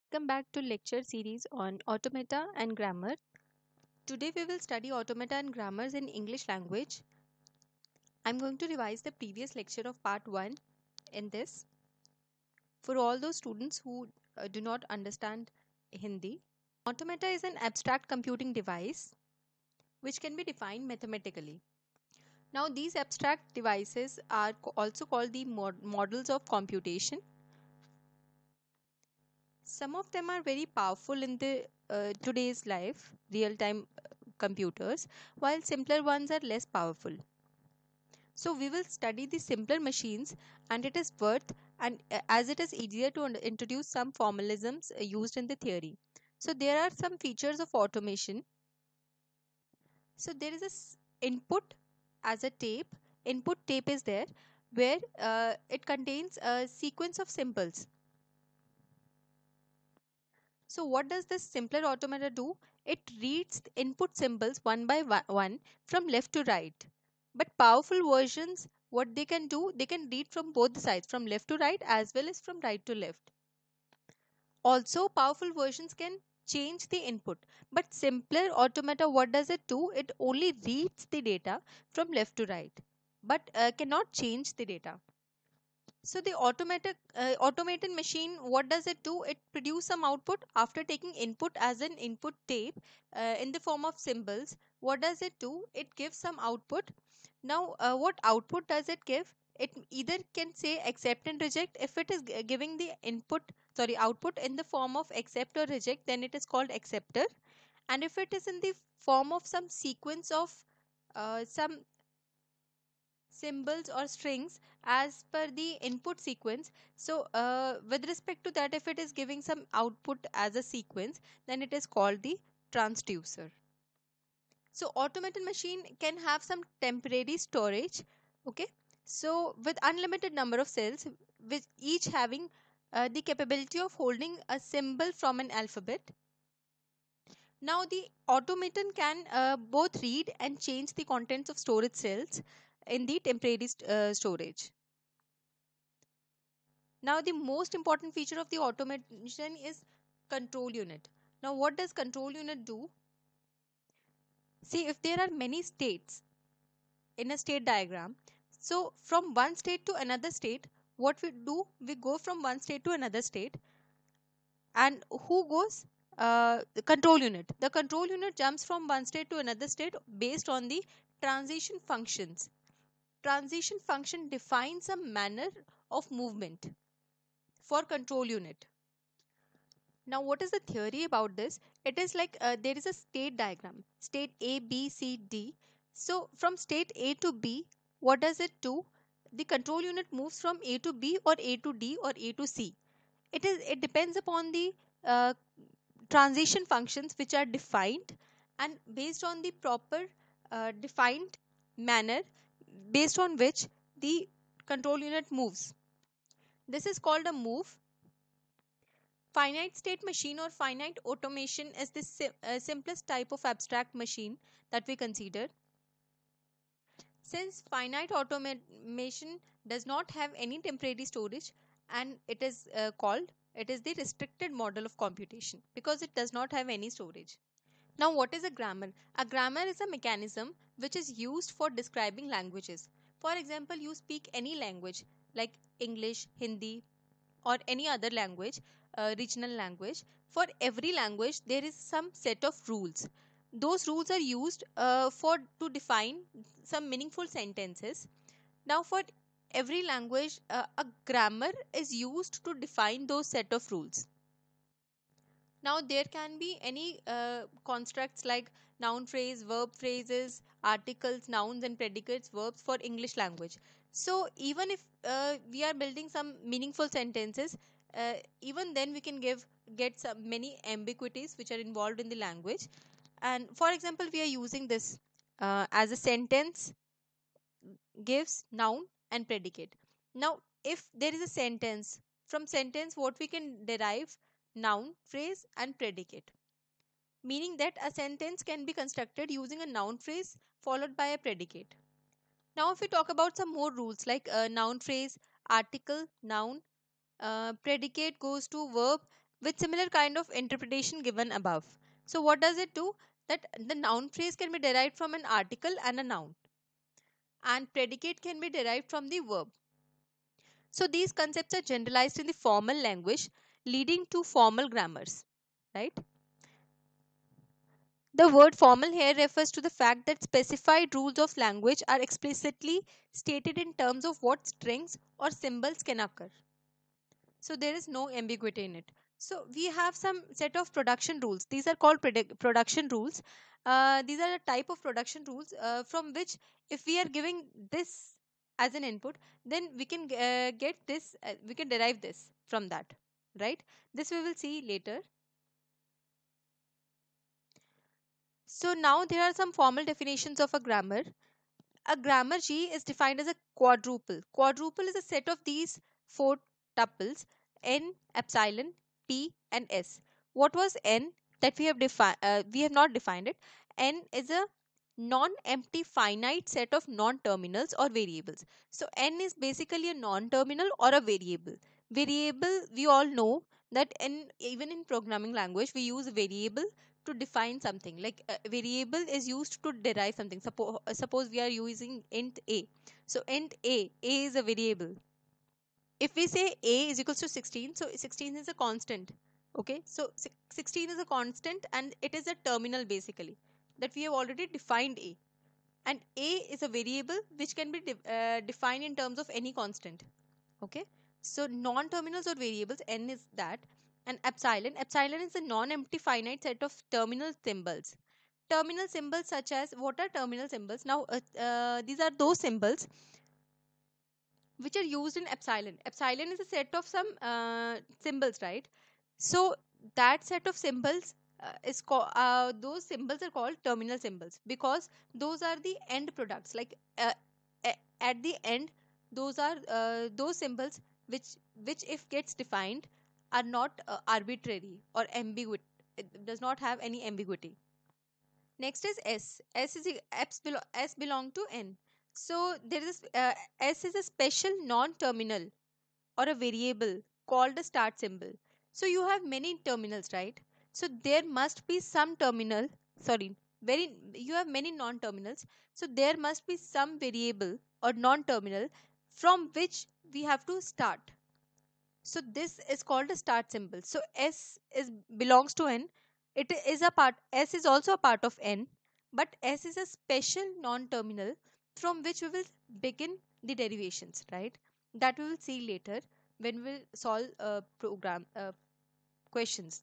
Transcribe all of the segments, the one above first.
Welcome back to lecture series on automata and grammar. Today we will study automata and grammars in English language. I'm going to revise the previous lecture of part 1 in this for all those students who do not understand Hindi. Automata is an abstract computing device which can be defined mathematically. Now these abstract devices are also called the models of computation. Some of them are very powerful in the today's life, real time computers, while simpler ones are less powerful. So we will study the simpler machines, and it is worth and as it is easier to introduce some formalisms used in the theory. So there are some features of automation. So there is a input as a tape. Input tape is there where it contains a sequence of symbols. So what does this simpler automata do? It reads the input symbols one by one from left to right. But powerful versions, what they can do, they can read from both the sides, from left to right as well as from right to left. Also, powerful versions can change the input. But simpler automata, what does it do? It only reads the data from left to right, but cannot change the data. So the automated machine, what does it do? It produce some output after taking input as an input tape in the form of symbols. What does it do? It gives some output. Now, what output does it give? It either can say accept and reject. If it is giving the output in the form of accept or reject, then it is called acceptor. And if it is in the form of some sequence of some symbols or strings as per the input sequence, so with respect to that, if it is giving some output as a sequence, then it is called the transducer. So automated machine can have some temporary storage. Okay, so with unlimited number of cells, with each having the capability of holding a symbol from an alphabet. Now the automaton can both read and change the contents of storage cells in the temporary storage. Now the most important feature of the automation is control unit. Now what does control unit do? See, if there are many states in a state diagram, so from one state to another state, what we do, we go from one state to another state, and who goes? The control unit. The control unit jumps from one state to another state based on the transition functions. Transition function defines a manner of movement for control unit. Now, what is the theory about this? It is like there is a state diagram, state A, B, C, D. So, from state A to B, what does it do? The control unit moves from A to B or A to D or A to C. It depends upon the uh, transition functions which are defined, and based on the proper defined manner based on which the control unit moves. This is called a move. Finite state machine or finite automation is the simplest type of abstract machine that we consider. Since finite automation does not have any temporary storage, and it is the restricted model of computation because it does not have any storage. Now, what is a grammar? A grammar is a mechanism which is used for describing languages. For example, you speak any language like English, Hindi, or any other language, regional language. For every language, there is some set of rules. Those rules are used for to define some meaningful sentences. Now, for every language, a grammar is used to define those set of rules. Now, there can be any constructs like noun phrase, verb phrases, articles, nouns, and predicates, verbs for English language. So, even if we are building some meaningful sentences, even then we can get some many ambiguities which are involved in the language. And for example, we are using this as a sentence gives noun and predicate. Now, if there is a sentence, from sentence, what we can derive noun, phrase, and predicate, meaning that a sentence can be constructed using a noun phrase followed by a predicate. Now, if we talk about some more rules like noun phrase, article, noun, predicate goes to verb, with similar kind of interpretation given above. So what does it do? That the noun phrase can be derived from an article and a noun, and predicate can be derived from the verb. So these concepts are generalized in the formal language, leading to formal grammars, right? The word formal here refers to the fact that specified rules of language are explicitly stated in terms of what strings or symbols can occur. So there is no ambiguity in it. So we have some set of production rules. These are called production rules. These are a type of production rules from which, if we are giving this as an input, then we can get this, we can derive this from that, right? This we will see later. So now there are some formal definitions of a grammar. A grammar G is defined as a quadruple. Quadruple is a set of these four tuples: n, epsilon, p, and s. What was n that we have defined? We have not defined it. N is a non-empty finite set of non-terminals or variables. So n is basically a non-terminal or a variable. Variable, we all know that in even in programming language we use variable to define something. Like a variable is used to derive something. Suppose we are using int a. So int a is a variable. If we say a is equals to 16, so 16 is a constant. Okay, so 16 is a constant and it is a terminal basically, that we have already defined a. And a is a variable which can be defined in terms of any constant. Okay, so non-terminals or variables, n is that. And epsilon is a non-empty finite set of terminal symbols. Terminal symbols, such as, what are terminal symbols? Now these are those symbols which are used in epsilon. Epsilon is a set of some symbols, right? So that set of symbols is called, those symbols are called terminal symbols, because those are the end products. Like at the end, those are those symbols which if gets defined are not arbitrary or ambiguous. It does not have any ambiguity. Next is S. S belong to N. So there is S is a special non-terminal or a variable called a start symbol. So you have many terminals, right? So there must be some terminal. Sorry, very you have many non-terminals. So there must be some variable or non-terminal from which we have to start. So this is called a start symbol. So S is belongs to N. It is a part. S is also a part of N, but S is a special non-terminal from which we will begin the derivations. Right? That we will see later when we will solve program questions.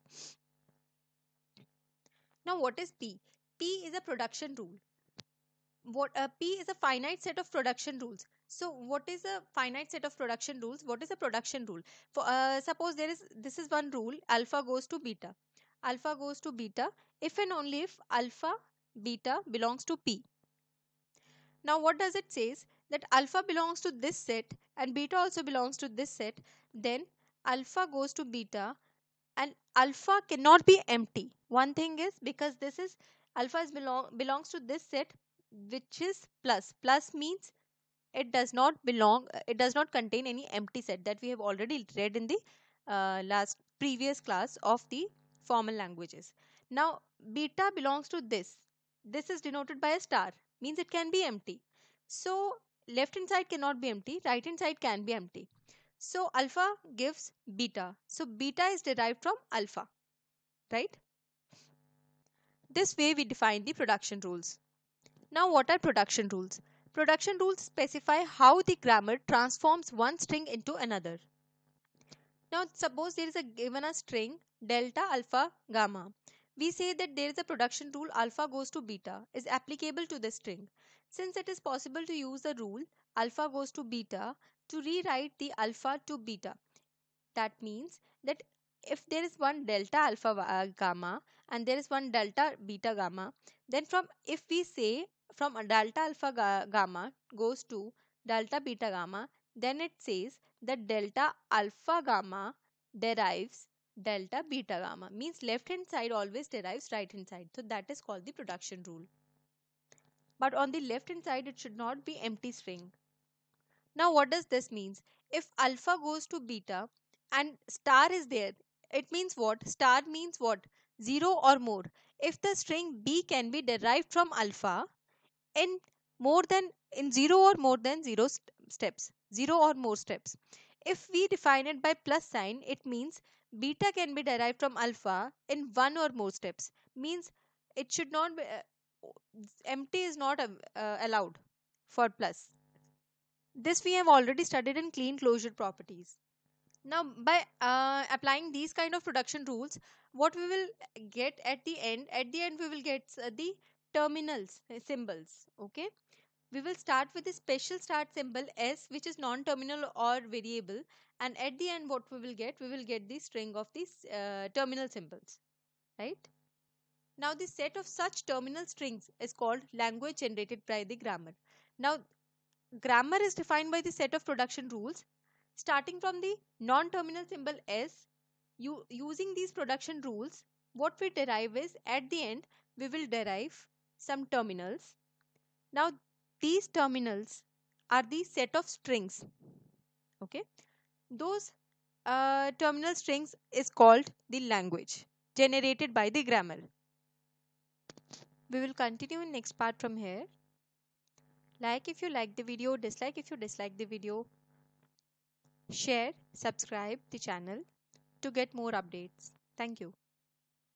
Now, what is P? P is a production rule. What P is a finite set of production rules. So what is a finite set of production rules? What is a production rule? For suppose there is this is one rule: alpha goes to beta. Alpha goes to beta if and only if alpha beta belongs to P. Now what does it says? That alpha belongs to this set and beta also belongs to this set. Then alpha goes to beta, and alpha cannot be empty. One thing is, because this is alpha is belongs to this set which is plus. Plus means it does not contain any empty set, that we have already read in the last previous class of the formal languages. Now beta belongs to this is denoted by a star, means it can be empty. So left hand side cannot be empty, right hand side can be empty. So alpha gives beta, so beta is derived from alpha, right? This way we define the production rules. Now, what are production rules? Production rules specify how the grammar transforms one string into another. Now, suppose there is a given a string delta, alpha, gamma. We say that there is a production rule alpha goes to beta is applicable to this string. Since it is possible to use the rule alpha goes to beta to rewrite the alpha to beta. That means that if there is one delta alpha gamma and there is one delta beta gamma, then from if we say from a delta alpha gamma goes to delta beta gamma, then it says that delta alpha gamma derives delta beta gamma, means left hand side always derives right hand side. So that is called the production rule. But on the left hand side it should not be empty string. Now what does this means? If alpha goes to beta and star is there, it means what? Star means what? 0 or more. If the string B can be derived from alpha in more than in 0 or more than 0 steps, 0 or more steps. If we define it by plus sign, it means beta can be derived from alpha in 1 or more steps. Means it should not be empty is not allowed for plus. This we have already studied in clean closure properties. Now, by applying these kind of production rules, what we will get at the end we will get the terminals symbols. Okay, we will start with the special start symbol S, which is non-terminal or variable, and at the end what we will get the string of these terminal symbols, right? Now, the set of such terminal strings is called language generated by the grammar. Now, grammar is defined by the set of production rules starting from the non-terminal symbol S. Using these production rules, what we derive is at the end we will derive some terminals. Now, these terminals are the set of strings. Okay, those terminal strings is called the language generated by the grammar. We will continue in next part from here. Like if you like the video, dislike if you dislike the video, share, subscribe the channel to get more updates. Thank you.